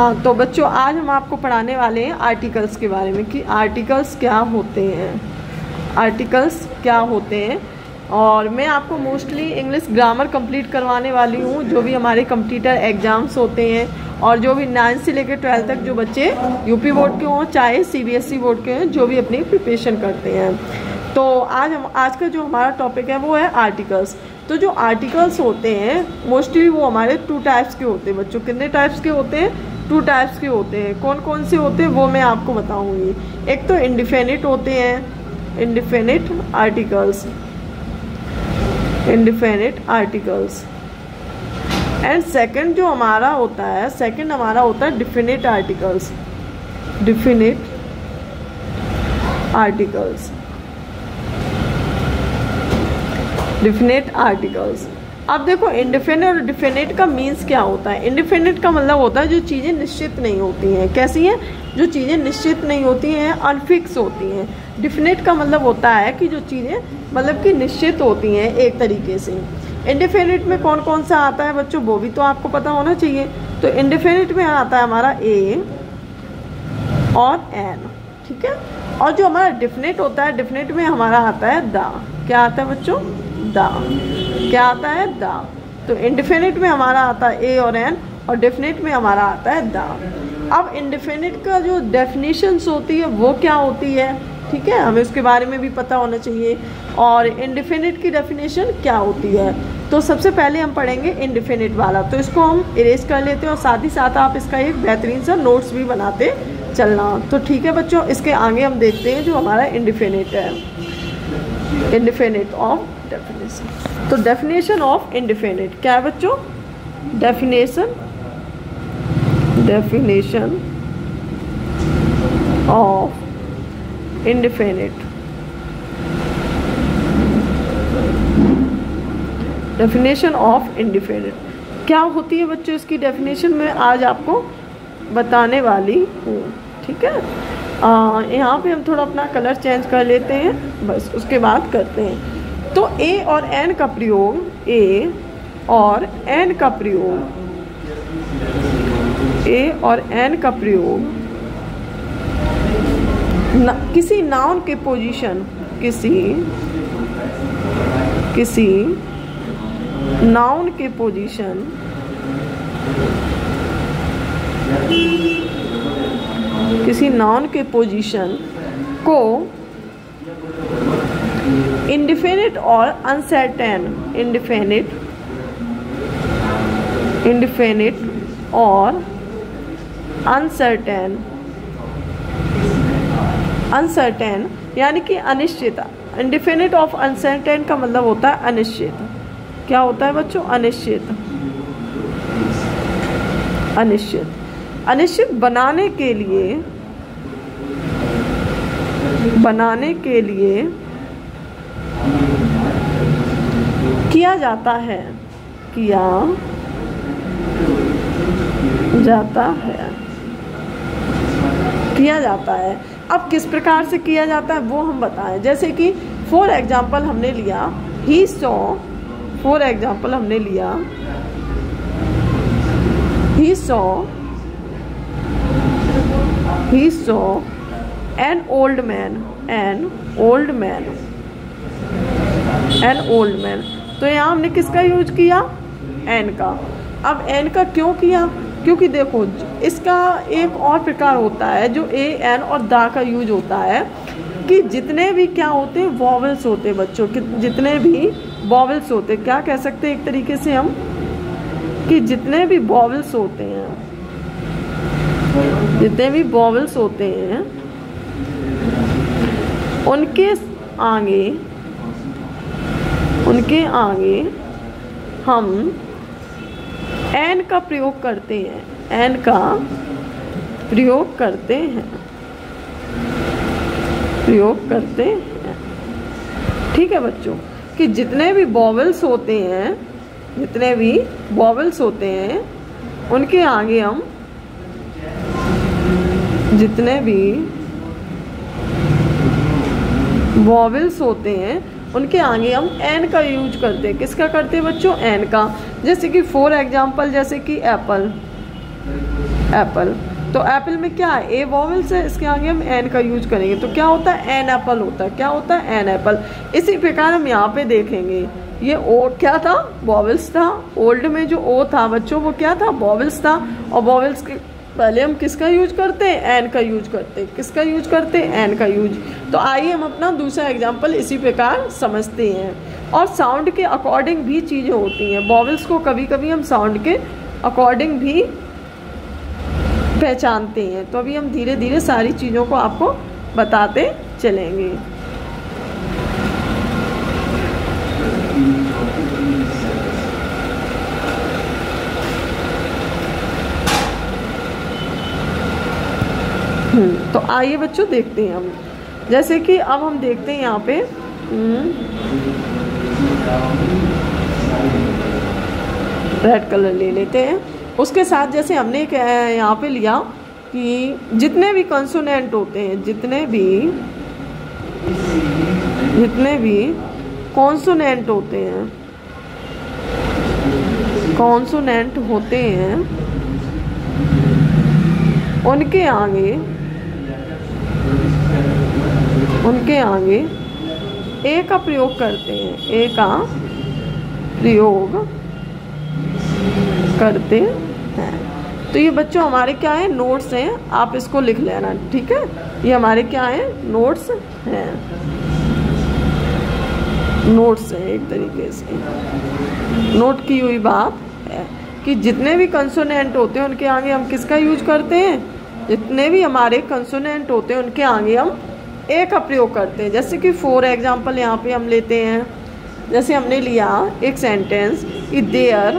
हाँ, तो बच्चों आज हम आपको पढ़ाने वाले हैं आर्टिकल्स के बारे में कि आर्टिकल्स क्या होते हैं, आर्टिकल्स क्या होते हैं। और मैं आपको मोस्टली इंग्लिश ग्रामर कंप्लीट करवाने वाली हूँ, जो भी हमारे कंप्यूटर एग्ज़ाम्स होते हैं और जो भी 9 से लेकर 12 तक जो बच्चे यूपी बोर्ड के हों चाहे सीबीएसई बोर्ड के हैं, जो भी अपनी प्रिपरेशन करते हैं। तो आज का जो हमारा टॉपिक है वो है आर्टिकल्स। तो जो आर्टिकल्स होते हैं मोस्टली वो हमारे 2 टाइप्स के होते हैं बच्चों। कितने टाइप्स के होते हैं? 2 टाइप्स के होते हैं। कौन कौन से होते हैं वो मैं आपको बताऊंगी। एक तो इंडिफिनिट होते हैं, indefinite articles, indefinite articles. And second जो हमारा होता है, सेकंड हमारा होता है definite articles, definite articles, definite articles. अब देखो इंडिफिनिट और डिफिनिट का मीन्स क्या होता है। इंडिफिनिट का मतलब होता है जो चीज़ें निश्चित नहीं होती हैं। कैसी हैं? जो चीज़ें निश्चित नहीं होती हैं, अनफिक्स होती हैं। डिफिनिट का मतलब होता है कि जो चीज़ें मतलब कि निश्चित होती हैं एक तरीके से। इंडिफिनिट में कौन कौन सा आता है बच्चों, वो भी तो आपको पता होना चाहिए। तो इंडिफिनिट में आता है हमारा ए और एन, ठीक है। और जो हमारा डिफिनिट होता है, डिफिनिट में हमारा आता है द। क्या आता है बच्चों? द। क्या आता है? द। तो इंडिफिनिट में हमारा आता है ए और एन और डिफिनिट में हमारा आता है द। अब इंडिफिनिट का जो डेफिनेशंस होती है वो क्या होती है, ठीक है, हमें उसके बारे में भी पता होना चाहिए। और इंडिफिनिट की डेफिनेशन क्या होती है, तो सबसे पहले हम पढ़ेंगे इंडिफिनिट वाला। तो इसको हम इरेज कर लेते हैं और साथ ही साथ आप इसका एक बेहतरीन सा नोट्स भी बनाते चलना। तो ठीक है बच्चों, इसके आगे हम देखते हैं जो हमारा इंडिफिनिट है, इंडिफिनिट ऑफ डेफिनेशन। तो डेफिनेशन ऑफ इंडिफिनिट क्या है बच्चों? Definition, definition of indefinite, definition of indefinite क्या होती है बच्चों? इसकी डेफिनेशन में आज आपको बताने वाली हूँ, ठीक है। यहाँ पे हम थोड़ा अपना कलर चेंज कर लेते हैं, बस उसके बाद करते हैं। तो ए और एन का प्रयोग, ए और एन का प्रयोग, ए और एन का प्रयोग किसी नाउन के पोजीशन, किसी नाउन के पोजीशन, किसी नाउन के पोजीशन को इंडिफिनिट और अनसर्टेन, इंडिफिनिट, इंडिफिनिट और अनसर्टेन, अनसर्टेन यानी कि अनिश्चित। इंडिफिनिट ऑफ अनसर्टेन का मतलब होता है अनिश्चित। क्या होता है बच्चों? अनिश्चित, अनिश्चित। अनिश्चित बनाने के लिए, बनाने के लिए किया जाता है, किया जाता है, किया जाता है। अब किस प्रकार से किया जाता है वो हम बताएं। जैसे कि फॉर एग्जाम्पल हमने लिया ही सॉ, फॉर एग्जाम्पल हमने लिया he saw, he saw an old man, an old man, an old man। तो यहाँ हमने किसका यूज किया? एन का। अब एन का क्यों किया? क्योंकि देखो इसका एक और प्रकार होता है जो ए एन और दा का यूज होता है कि जितने भी क्या होते हैं वॉवल्स होते हैं बच्चों, जितने भी वॉवल्स होते हैं, क्या कह सकते हैं एक तरीके से हम कि जितने भी वॉवल्स होते हैं, जितने भी वॉवल्स होते हैं उनके आगे, उनके आगे हम एन का प्रयोग करते हैं, एन का प्रयोग करते हैं, प्रयोग करते हैं, ठीक है बच्चों। कि जितने भी वॉवल्स होते हैं, जितने भी वॉवल्स होते हैं उनके आगे हम, जितने भी वॉवल्स होते हैं उनके आगे हम एन का यूज करते हैं। किसका करते हैं बच्चों? एन का। जैसे कि फॉर एग्जाम्पल, जैसे कि एप्पल, एप्पल। तो एप्पल में क्या है, ए वॉवल्स है, इसके आगे हम एन का यूज करेंगे तो क्या होता है, एन एप्पल होता है। क्या होता है, एन एप्पल। इसी प्रकार हम यहाँ पे देखेंगे, ये ओ क्या था, वॉवल्स था। ओल्ड में जो ओ था बच्चों वो क्या था, वॉवल्स था। और वॉवल्स के पहले हम किसका यूज करते हैं, एन का यूज करते हैं। किसका यूज करते हैं, एन का यूज। तो आइए हम अपना दूसरा एग्जाम्पल इसी प्रकार समझते हैं। और साउंड के अकॉर्डिंग भी चीज़ें होती हैं। वॉवल्स को कभी कभी हम साउंड के अकॉर्डिंग भी पहचानते हैं। तो अभी हम धीरे धीरे सारी चीज़ों को आपको बताते चलेंगे। तो आइए बच्चों देखते हैं हम। जैसे कि अब हम देखते हैं यहाँ पे रेड कलर ले लेते हैं। उसके साथ जैसे हमने यहाँ पे लिया कि जितने भी कंसोनेंट होते हैं, जितने भी कॉन्सोनेंट होते हैं उनके आगे ए का प्रयोग करते हैं, ए का प्रयोग करते हैं। तो ये बच्चों हमारे क्या है, नोट्स हैं, आप इसको लिख लेना, ठीक है। ये हमारे क्या है, नोट्स हैं, नोट्स हैं, एक तरीके से नोट की हुई बात है कि जितने भी कंसोनेंट होते हैं उनके आगे हम किसका यूज करते हैं, जितने भी हमारे कंसोनेंट होते हैं उनके आगे हम ए का प्रयोग करते हैं। जैसे कि फॉर एग्जांपल यहाँ पे हम लेते हैं, जैसे हमने लिया एक sentence, there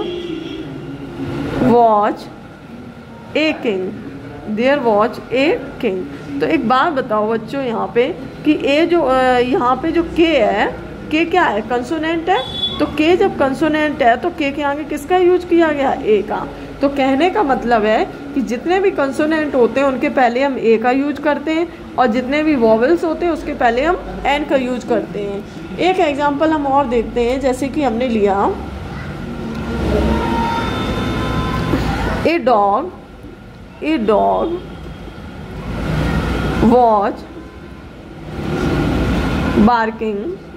watch a king, there watch a king. तो एक बात बताओ बच्चों यहाँ पे कि ए जो यहाँ पे जो के है, के क्या है, कंसोनेंट है। तो के जब कंसोनेंट है तो के के आगे किसका यूज किया गया, ए का। तो कहने का मतलब है कि जितने भी कंसोनेंट होते हैं उनके पहले हम ए का यूज करते हैं, और जितने भी वॉवल्स होते हैं उसके पहले हम एन का यूज करते हैं। एक एग्जांपल हम और देखते हैं, जैसे कि हमने लिया a dog watch barking,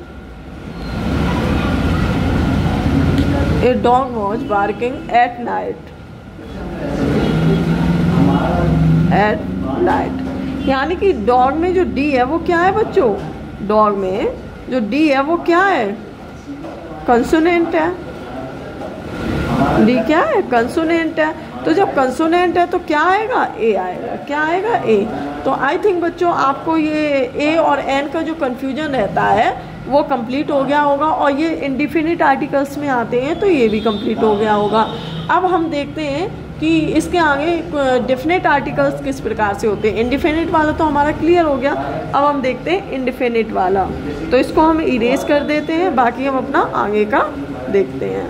a dog watch barking at night, यानी कि डॉग में जो डी है वो क्या है बच्चों, डॉग में जो डी है वो क्या है, कंसोनेंट है। डी क्या है, कंसोनेंट है। तो जब कंसोनेंट है तो क्या आएगा, ए आएगा। क्या आएगा, ए। तो आई थिंक बच्चों आपको ये ए और एन का जो कंफ्यूजन रहता है वो कंप्लीट हो गया होगा, और ये इंडिफिनिट आर्टिकल्स में आते हैं तो ये भी कंप्लीट हो गया होगा। अब हम देखते हैं कि इसके आगे डेफिनेट आर्टिकल्स किस प्रकार से होते हैं। इंडिफिनिट वाला तो हमारा क्लियर हो गया, अब हम देखते हैं इंडिफिनिट वाला। तो इसको हम इरेज कर देते हैं, बाकी हम अपना आगे का देखते हैं।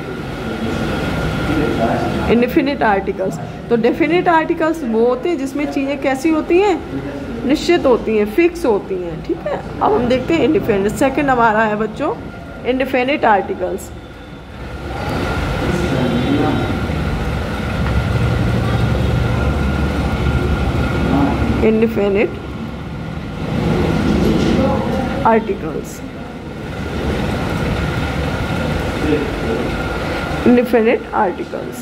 इंडिफिनिट आर्टिकल्स, तो डेफिनेट आर्टिकल्स वो होते हैं जिसमें चीज़ें कैसी होती हैं, निश्चित होती हैं, फिक्स होती हैं, ठीक है। अब हम देखते हैं इंडिफिनिट। सेकंड हमारा है बच्चों indefinite articles. Indefinite articles, indefinite articles.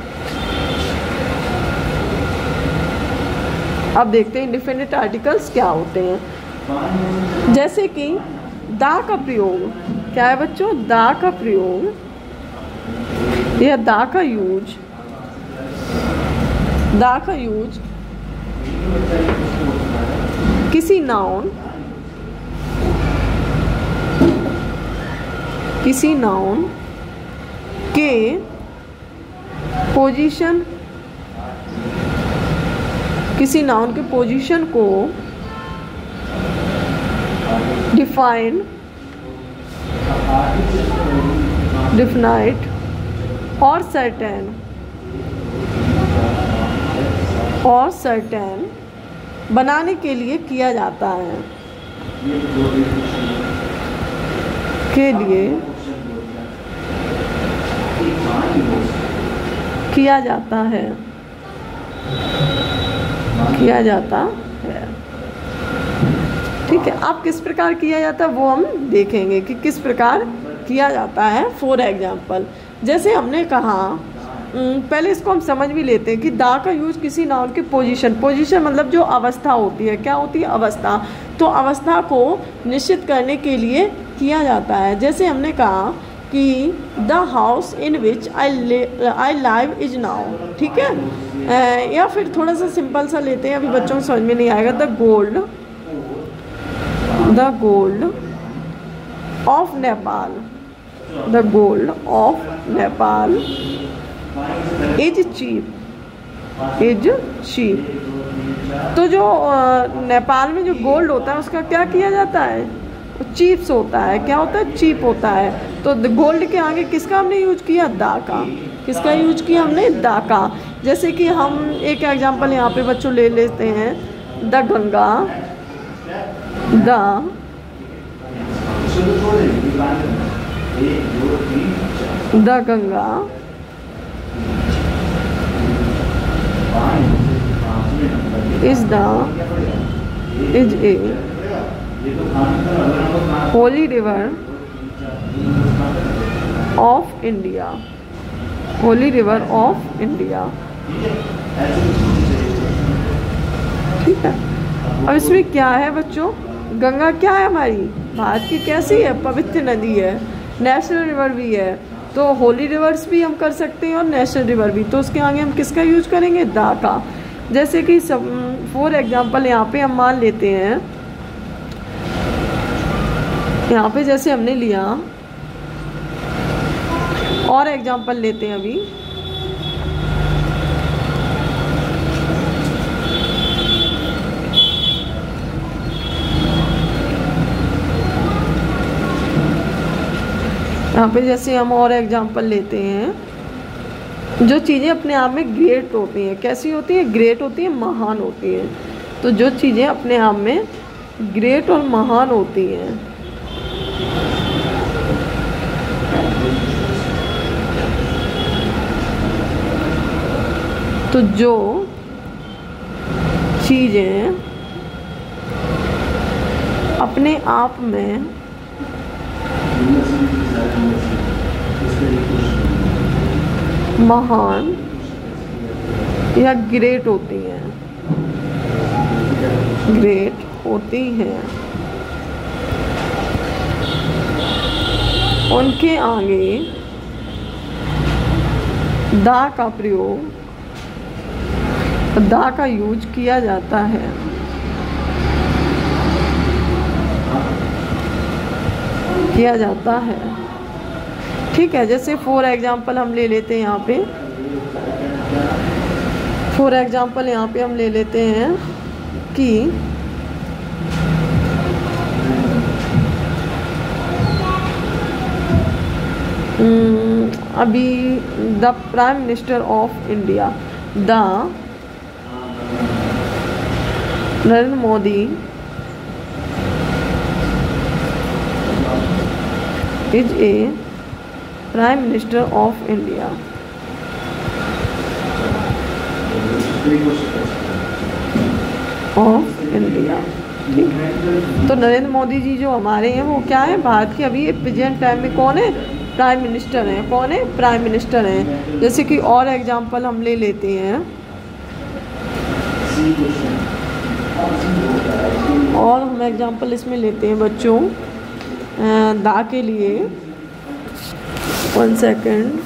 अब देखते हैं इंडिफिनिट आर्टिकल्स क्या होते हैं। जैसे कि दा का प्रयोग, क्या है बच्चों, दा का प्रयोग या दा का यूज, दा का यूज किसी नाउन के पोजीशन, किसी नाउन के पोजीशन को डिफाइन, डिफिनाइट और सर्टेन बनाने के लिए किया जाता है, के लिए किया जाता है। किया जाता है। ठीक है, अब किस प्रकार किया जाता है वो हम देखेंगे कि किस प्रकार किया जाता है। फॉर एग्जाम्पल, जैसे हमने कहा, पहले इसको हम समझ भी लेते हैं कि दा का यूज किसी नाउन की पोजीशन मतलब जो अवस्था होती है, क्या होती है, अवस्था। तो अवस्था को निश्चित करने के लिए किया जाता है। जैसे हमने कहा कि the house in which I live is now. ठीक है, या फिर थोड़ा सा सिंपल सा लेते हैं, अभी बच्चों को समझ में नहीं आएगा। The gold of Nepal, the gold of Nepal is cheap, तो जो नेपाल में जो गोल्ड होता है उसका क्या किया जाता है, चीप्स होता है। क्या होता है, चीप होता है। तो गोल्ड के आगे किसका हमने यूज किया, दा का। किसका यूज किया हमने, दा का। जैसे कि हम एक एग्जांपल यहाँ पे बच्चों ले लेते हैं, the Ganga, the Ganga is a holy river of India, holy river of India। ठीक है, अब इसमें क्या है बच्चों, गंगा क्या है, हमारी भारत की कैसी है, पवित्र नदी है, नेशनल रिवर भी है। तो होली रिवर्स भी हम कर सकते हैं और नेशनल रिवर भी। तो उसके आगे हम किसका यूज करेंगे, दा का। जैसे कि सब फॉर एग्जांपल यहाँ पे हम मान लेते हैं, यहाँ पे जैसे हमने लिया, और एग्जांपल लेते हैं अभी। यहाँ पे जैसे हम और एग्जांपल लेते हैं, जो चीज़ें अपने आप में ग्रेट होती हैं, कैसी होती हैं, ग्रेट होती हैं, महान होती हैं। तो जो चीज़ें अपने आप में ग्रेट और महान होती हैं, तो जो चीज़ें अपने आप में महान या ग्रेट होती हैं, ग्रेट होती हैं, उनके आगे दा का प्रयोग, दा का यूज किया जाता है। किया जाता है। ठीक है, जैसे फॉर एग्जांपल हम ले लेते हैं यहाँ पे, फॉर एग्जांपल यहाँ पे हम ले लेते हैं कि अभी the prime minister of India, the Narendra Modi is a prime minister of India. Of India. ठीक है, तो नरेंद्र मोदी जी जो हमारे हैं वो क्या है, भारत के अभी प्रेजेंट टाइम में कौन है, प्राइम मिनिस्टर हैं। कौन है, प्राइम मिनिस्टर हैं। जैसे कि और एग्जांपल हम ले लेते हैं, और हम एग्जांपल इसमें लेते हैं बच्चों दा के लिए। 1 सेकेंड।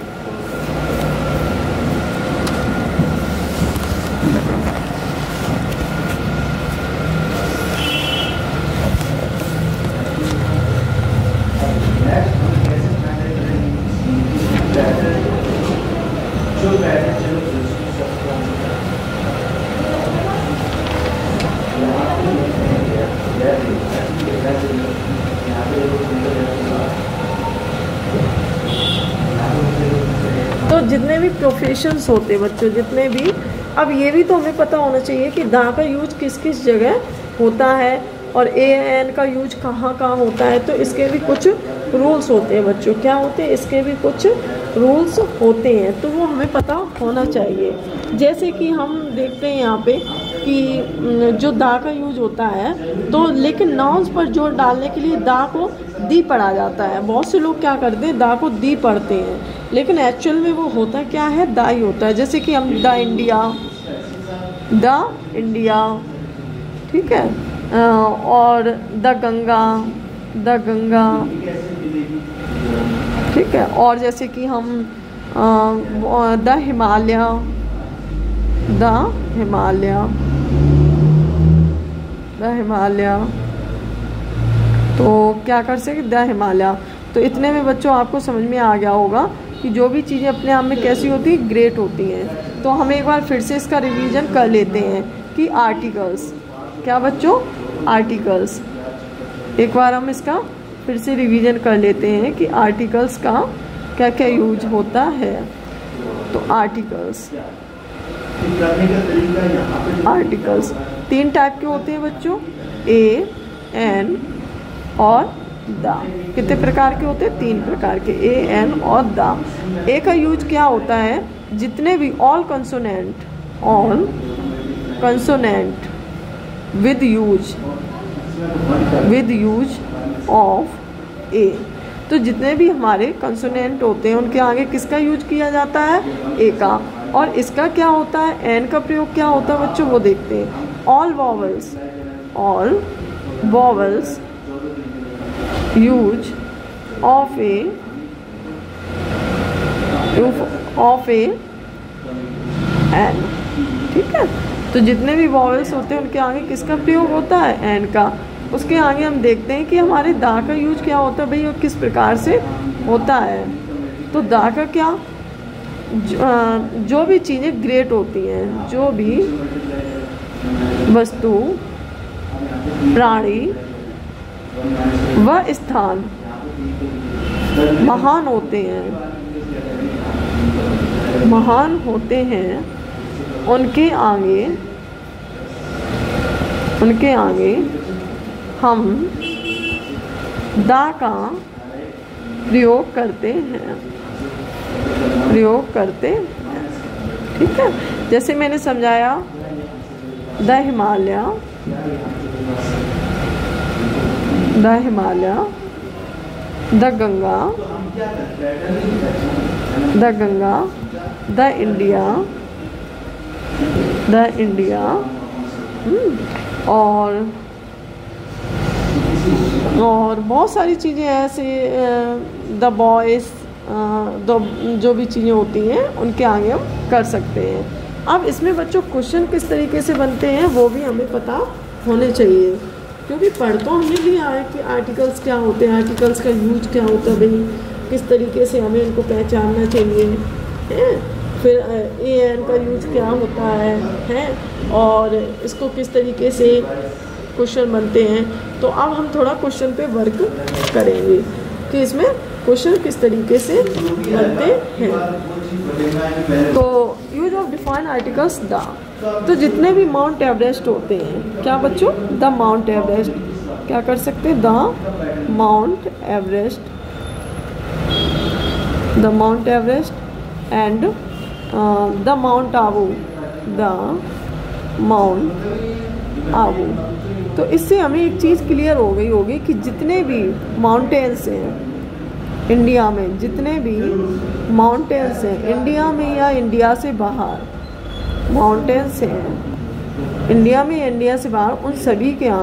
तो जितने भी प्रोफेशंस होते बच्चों, जितने भी, अब ये भी तो हमें पता होना चाहिए कि दा का यूज किस किस जगह होता है और ए एन का यूज कहाँ कहाँ होता है। तो इसके भी कुछ रूल्स होते हैं बच्चों। क्या होते हैं, इसके भी कुछ रूल्स होते हैं, तो वो हमें पता होना चाहिए। जैसे कि हम देखते हैं यहाँ पे कि जो दा का यूज होता है, तो लेकिन नाउन्स पर जोर डालने के लिए दा को दी पढ़ा जाता है। बहुत से लोग क्या करते हैं, दा को दी पढ़ते हैं, लेकिन एक्चुअल में वो होता क्या है, दा ही होता है। जैसे कि हम द इंडिया, ठीक है, और द गंगा, ठीक है। और जैसे कि हम द हिमालय, तो क्या कर सकते, द हिमालय। तो इतने में बच्चों आपको समझ में आ गया होगा कि जो भी चीज़ें अपने आप में कैसी होती है, ग्रेट होती हैं। तो हम एक बार फिर से इसका रिवीजन कर लेते हैं कि आर्टिकल्स क्या बच्चों, आर्टिकल्स। एक बार हम इसका फिर से रिवीजन कर लेते हैं कि आर्टिकल्स का क्या क्या यूज होता है। तो आर्टिकल्स 3 टाइप के होते हैं बच्चों, ए, एन और द। कितने प्रकार के होते हैं, 3 प्रकार के, ए, एन और द। ए का यूज क्या होता है, जितने भी all consonant with use of a. तो जितने भी हमारे कंसोनेंट होते हैं उनके आगे किसका यूज किया जाता है, ए का। और इसका क्या होता है, एन का प्रयोग क्या होता है बच्चों, वो देखते हैं। All vowels use of a an, ठीक है। तो जितने भी वॉवल्स होते हैं उनके आगे किसका प्रयोग होता है, एन का। उसके आगे हम देखते हैं कि हमारे दा का यूज क्या होता है भाई, और किस प्रकार से होता है। तो दा का क्या, जो भी चीज़ें ग्रेट होती हैं, जो भी वस्तु, प्राणी व स्थान महान होते हैं, उनके आगे हम दा का प्रयोग करते हैं, ठीक है। जैसे मैंने समझाया, the Himalaya, the Ganga, the India, और बहुत सारी चीज़ें ऐसे, द बॉयज़, जो भी चीज़ें होती हैं उनके आगे हम कर सकते हैं। अब इसमें बच्चों क्वेश्चन किस तरीके से बनते हैं वो भी हमें पता होने चाहिए, क्योंकि पढ़ तो हमने लिया है कि आर्टिकल्स क्या होते हैं, आर्टिकल्स का यूज क्या होता है भाई, किस तरीके से हमें इनको पहचानना चाहिए, है। फिर ए एन का यूज क्या होता है, और इसको किस तरीके से क्वेश्चन बनते हैं। तो अब हम थोड़ा क्वेश्चन पे वर्क करेंगे कि इसमें क्वेश्चन किस तरीके से बनते हैं। तो use of define articles the. तो जितने भी माउंट एवरेस्ट होते हैं, क्या बच्चों, द माउंट एवरेस्ट, क्या कर सकते हैं, the Mount Everest and the Mount Abu. तो इससे हमें एक चीज़ क्लियर हो गई होगी कि जितने भी माउंटेन्स हैं इंडिया में, जितने भी माउंटेन्स हैं इंडिया में या इंडिया से बाहर, माउंटेन्स हैं इंडिया में या इंडिया से बाहर, उन सभी के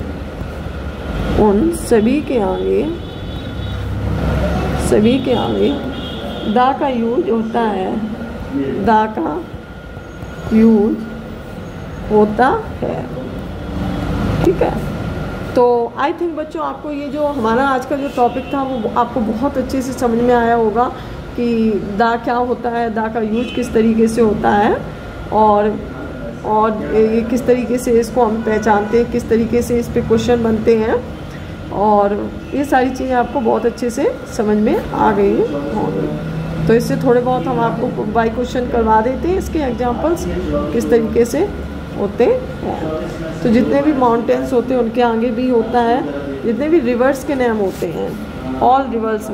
आगे दा का यूज होता है, दा का यूज होता है, ठीक है। तो आई थिंक बच्चों आपको ये जो हमारा आज का जो टॉपिक था वो आपको बहुत अच्छे से समझ में आया होगा कि दा क्या होता है, दा का यूज किस तरीके से होता है, और ये किस तरीके से इसको हम पहचानते हैं, किस तरीके से इस पे क्वेश्चन बनते हैं, और ये सारी चीज़ें आपको बहुत अच्छे से समझ में आ गई होंगी। तो इससे थोड़े बहुत हम आपको बाय क्वेश्चन करवा देते हैं, इसके एग्जांपल्स किस तरीके से होते हैं। तो जितने भी माउंटेन्स होते हैं उनके आगे भी होता है, जितने भी रिवर्स के नाम होते हैं, ऑल रिवर्स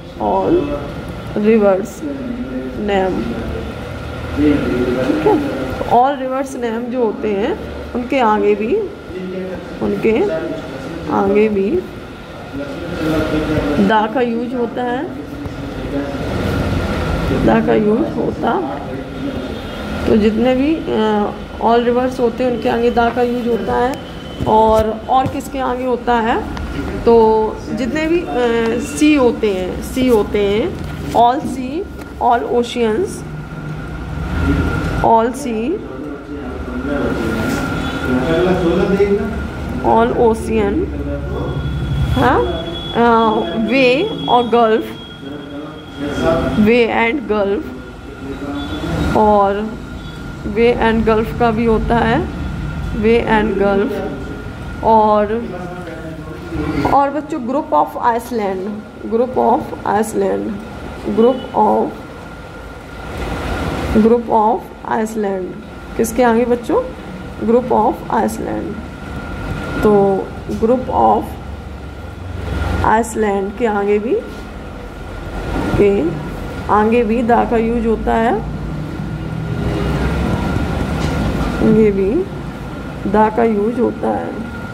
नेम, ठीक है। ऑल रिवर्स नेम जो होते हैं उनके आगे भी दा का यूज होता है, दा का यूज होता। तो जितने भी ऑल रिवर्स होते हैं उनके आगे दा का यूज होता है। और किसके आगे होता है, तो जितने भी सी होते हैं all sea, all oceans, all sea, all ocean, हाँ, वे और गल्फ, वे एंड गल्फ, और वे एंड गल्फ का भी होता है, वे एंड गल्फ। और बच्चों group of island, group of island, group of island किसके आगे बच्चों, ग्रुप ऑफ आइसलैंड। तो ग्रुप ऑफ आइसलैंड के आगे भी दा का यूज होता है, ये भी दा का यूज होता है।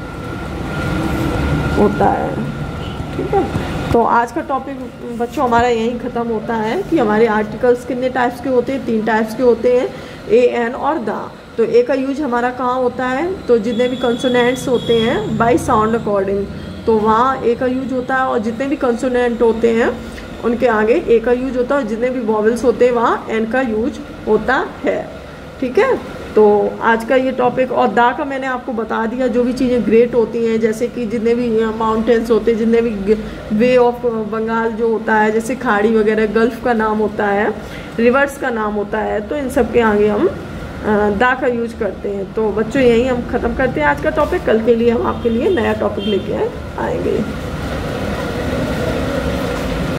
ठीक है, तो आज का टॉपिक बच्चों हमारा यहीं ख़त्म होता है कि हमारे आर्टिकल्स कितने टाइप्स के होते हैं, 3 टाइप्स के होते हैं, ए, एन और दा। तो ए का यूज हमारा कहाँ होता है, तो जितने भी कंसोनेंट्स होते हैं बाय साउंड अकॉर्डिंग, तो वहाँ ए का यूज होता है। और जितने भी कंसोनेंट होते हैं उनके आगे ए का यूज होता है, और जितने भी वॉवल्स होते हैं वहाँ एन का यूज होता है। ठीक है, तो आज का ये टॉपिक, और दा का मैंने आपको बता दिया, जो भी चीज़ें ग्रेट होती हैं, जैसे कि जितने भी माउंटेन्स होते हैं, जितने भी वे ऑफ बंगाल जो होता है, जैसे खाड़ी वगैरह, गल्फ़ का नाम होता है, रिवर्स का नाम होता है, तो इन सब के आगे हम दा का यूज करते हैं। तो बच्चों यहीं हम ख़त्म करते हैं आज का टॉपिक। कल के लिए हम आपके लिए नया टॉपिक लेके आएंगे।